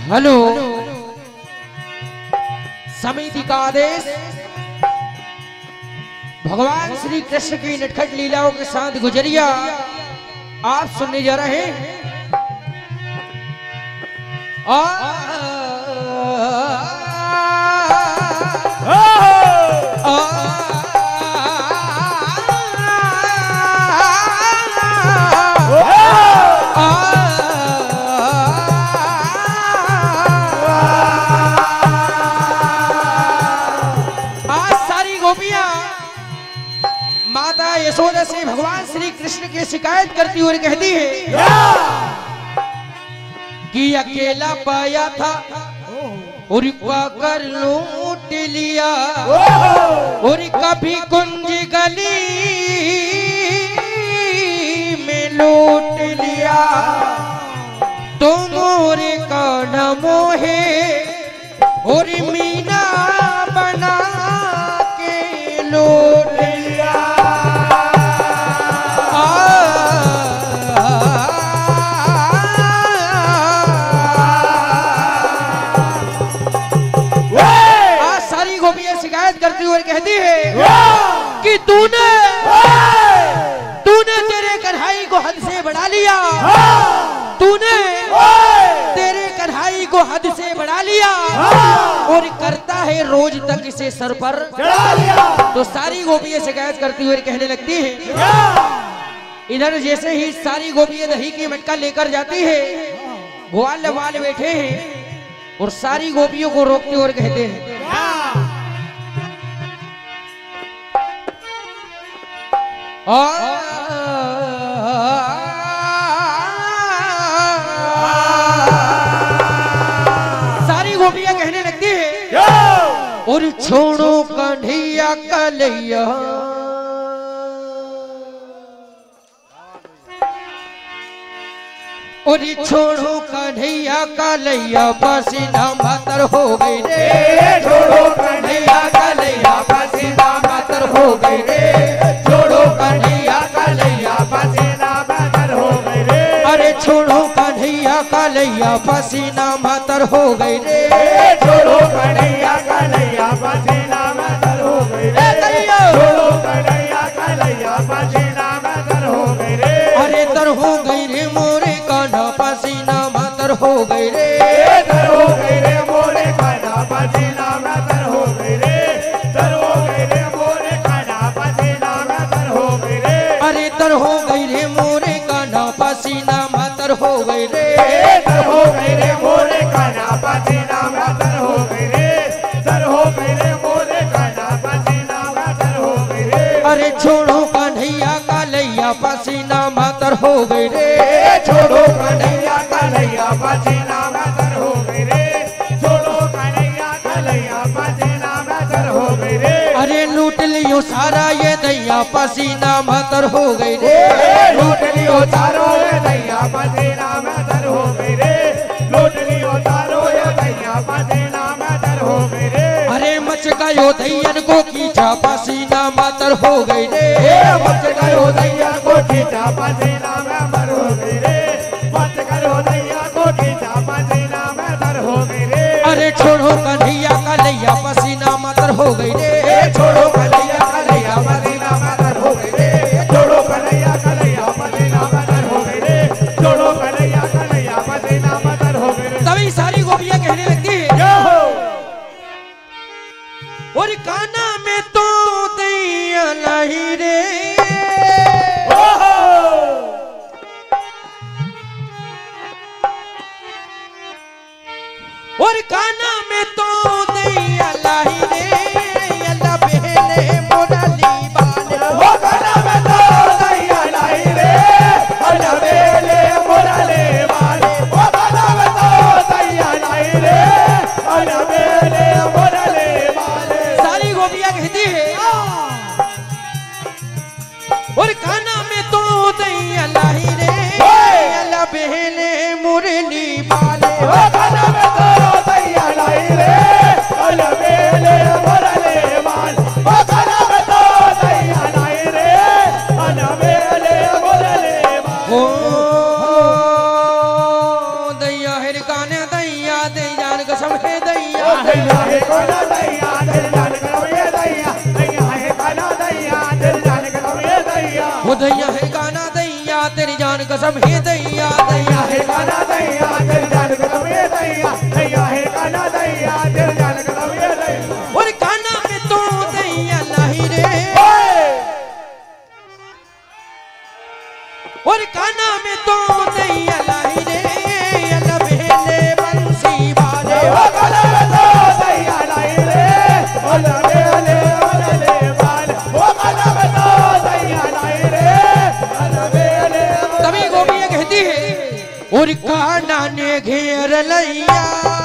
Hello समिति का आदेश भगवान श्री कृष्ण की नटखट लीलाओं के साथ गुजरिया आप सुनने जा रहे हैं। माता यशोदा से भगवान श्री कृष्ण की शिकायत करती हुई कहती है कि अकेला पाया था और पाकर लूट लिया और कभी कुंज गली में लूट लिया तो मोरे का मोहे और मीना बना के लूट लिया। शिकायत करती हुई कहती है कि तूने तेरे कन्हई को हद से बढ़ा लिया, तूने तेरे कन्हई को हद से बढ़ा लिया और करता है रोज तक इसे सर पर चढ़ा लिया। तो सारी गोपियां शिकायत करती हुई कहने लगती है। इधर जैसे ही सारी गोपियां दही की मटका लेकर जाती है, ग्वाल वाले बैठे हैं और सारी गोपियों को रोकते हुए कहते हैं सारी गोपियां कहने लगती है और छोड़ो कन्हैया कलैया और छोड़ो कन्हैया कलैया पसीना मातर हो गई रे, छोड़ो कन्हैया कलैया पसीना मातर हो गई रे, छोड़ो कन्हैया कलैया पसीना मातर हो गई रे, अरे छोड़ो कन्हैया कलैया पसीना मातर हो गई रे, छोड़ो कन्हैया कलैया पसीना मातर हो गई रे, छोड़ो कन्हैया कलैया पसीना मातर हो गई रे, अरे तर हो गई रे मोरे कान्हा पसीना मातर हो गई रे, तर हो गई रे मोरे कान्हा पसीना मातर हो गई रे, तर हो गई रे मोरे कान्हा पसीना मातर हो गई रे, अरे तर हो गई रे मोरे कान्हा पसीना मातर हो गई रे, तर हो गई रे मोरे कान्हा पसीना मातर हो गई रे, तर हो गई रे मोरे कान्हा पसीना मातर हो गई रे, अरे छोड़ो कन्हैया कलैया पसीना मातर हो गई रे, छोड़ो कन्हैया कलैया पसीना मातर हो गई रे, छोड़ो कन्हैया कलैया पसीना मातर हो गई रे, अरे लूट लियो सारा ये दैया पसीना मातर हो गई रे, लूट लियो सारो ये दैया पसीना मातर हो गई रे, लूट लियो सारो ये दैया पसीना मातर हो गई रे, अरे मच गयो दैयन को खींचा पसीना मातर हो गई रे, मच गयो दैयन को खींचा पसीना मातर हो गई रे, मच गयो दैया को खींचा पसीना मातर हो गई रे, अरे छोड़ो कन्हैया कलैया पसीना मातर हो गई रे, छोड़ो कन्हैया कलैया पसीना मातर हो गई रे, छोड़ो कन्हैया कलैया पसीना मातर हो गई रे, छोड़ो कन्हैया कलैया पसीना मातर हो गई रे। तभी सारी गोपियां कहने लगती है और काना में तो दैया नहीं रे, वो दैया है गाना दैया तेरी जान कसम है दैया दैया है गाना दैया तेरी जान कसम है दैया दैया है गाना दैया तेरी जान कसम है दैया और गाना में तो दैया लाही रे और गाना में तो दैया लाही रे अल्लाह बेले बंसी वाले ओ गाना में तो दैया लाही रे अल्लाह बेले वाले ओ गाना में तो दैया लाही रे अल्लाह बेले तभी गोपियां कहती है और काना ने घेर लैया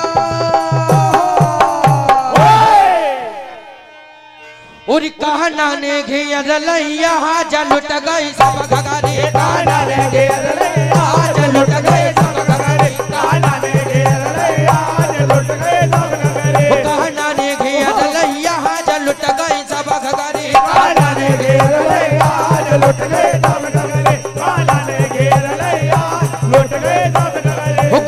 और काना ने घेर लैया जा लुट गई सब घगारे काना ने घेर लैया जा लुट गए सब घगारे काना ने घेर लैया जा लुट गए सब घगारे काना ने घेर लैया जा लुट गए सब घगारे काना ने घेर लैया जा लुट गए सब घगारे काना ने घेर लैया लुट गए सब घगारे हो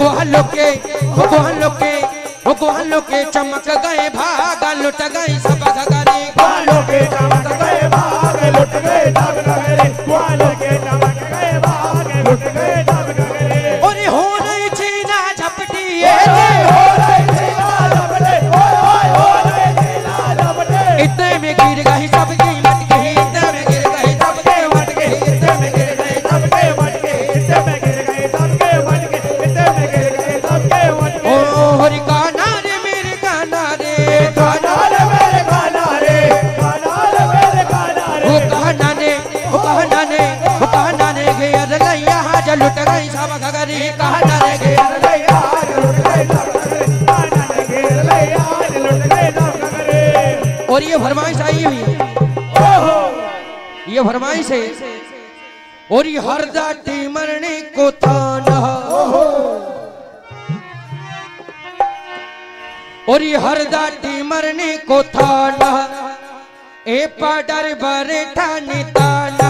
गोहलो के चमक गए भाग लुट गए सब घगारे गोहलो के चमक गए भाग लुट गए सब घगारे गोहलो के चमक गए भाग लुट गए सब घगारे और हो नहीं छीना झपटी हो नहीं छीना झपटी ओए हो नहीं छीना झपटी इतने में गिर गई सबकी मटके इतने में गिर गई सबके मटके इतने में गिर गई सबके मटके इतने में गिर गई सबके मटके इतने में गिर गई सबके मटके ओ हरि गाना रे मेरे गाना रे गाना रे मेरे गाना रे गाना रे मेरे गाना रे ओ गाना ने घेर लैया जा लुट गई सब घगारी गाना ने घेर लैया जा लुट गई सब घगारी गाना ने घेर लैया जा लुट गई सब घगारी और ये फरमाइश आई हुई है ओहो ये फरमाइश है और ये हर दाटी मरने को था ना ओहो और ये हर दाटी मरने को था ना ए पाडर बरे ठानी ताना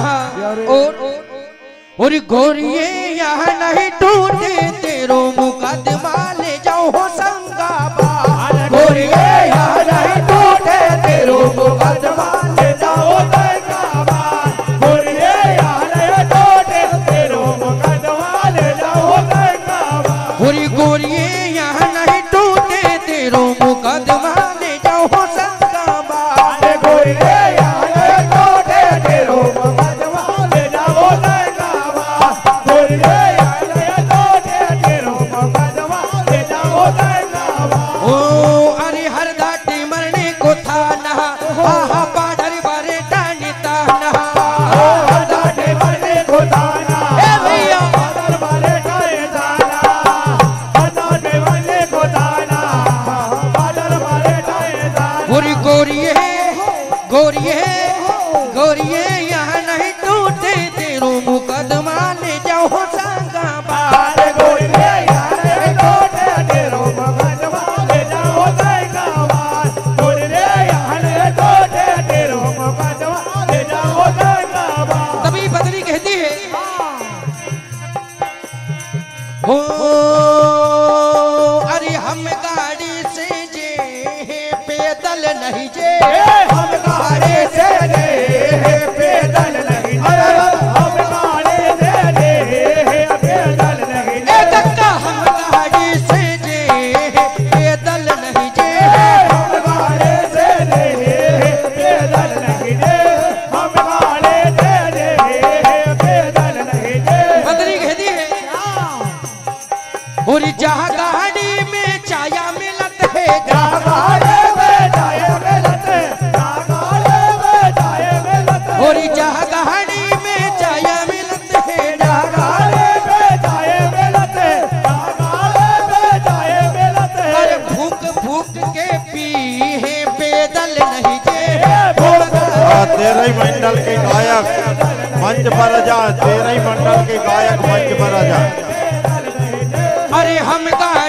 और गोरिये यहाँ नहीं टूटे तेरो मुकदमा ले जाओ हो संगाबा गोरिये यहाँ नहीं टूटे तेरो मुकदमा ले जाओ संगाबा गोरिये यहाँ नहीं टूटे तेरो मुकदमा ले जाओ संगाबा गोरिये यहाँ नहीं टूटे तेरो मुकदमा ले जाओ हो संगाबा गोरिये यहाँ नहीं टूटे तेरो मुकदमा ले जाओ संगाबा गोरिये यहाँ नहीं टूटे तेरो मुकदमा ले जाओ संगाबा ओ अरे हर दाटी मरने को था ना आहा पाडर बारे टानी ताना हर दाटी मरने को था ना ए भैया पाडर बारे टानी ताना हर दाटी मरने को था ना पाडर बारे टानी ताना गोरिये यहाँ नहीं टूटे तेरो मुकदमा ले जाओ संगाबा गोरिये यहाँ नहीं टूटे तेरो मुकदमा ले जाओ संगाबा गोरिये यहाँ नहीं टूटे तेरो मुकदमा ले जाओ संगाबा तभी बदरी कहती है ओ अरे हम गाड़ी से जे पैदल नहीं जे हम गाड़ी से जे पैदल नहीं अरे हम गाड़ी से जे पैदल नहीं ए कक्का हम गाड़ी से जे पैदल नहीं जे हम गाड़ी से जे पैदल नहीं जे हम गाड़ी से जे पैदल नहीं जे बदरी कहती है और जहाँ गाड़ी में छाया मिलत है जहाँ गाड़ी में छाया मिलत है और जहाँ गाड़ी में छाया मिलत है जहाँ गाड़ी में छाया मिलत है अरे भूख के पी है पैदल नहीं जे तेरह ही मंडल के गायक मंच पर जा तेरह ही मंडल के गायक मंच पर जा अरे हम